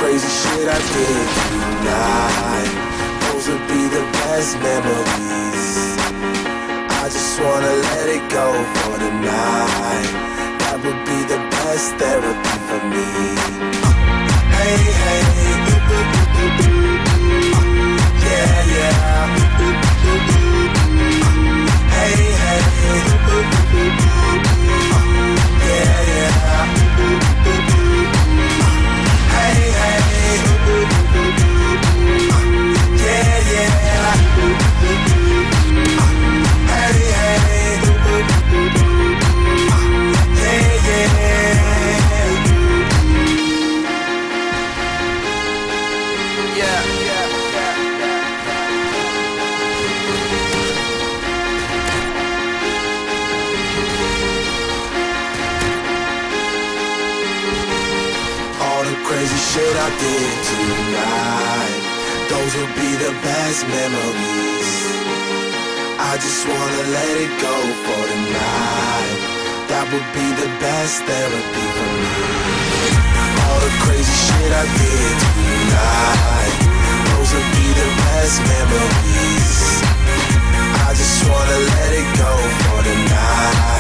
crazy shit I did tonight, those would be the best memories. I just wanna let it go for the night. That would be the best therapy for me. Hey, hey, yeah, yeah. Hey, hey, yeah, yeah. Hey, hey, yeah, yeah. Hey, hey, yeah, yeah. Yeah, yeah, yeah. All the crazy shit I did tonight, those will be the best memories. I just wanna let it go for the night. That would be the best therapy for me. All the crazy shit I did tonight, those will be the best memories. I just wanna let it go for the night.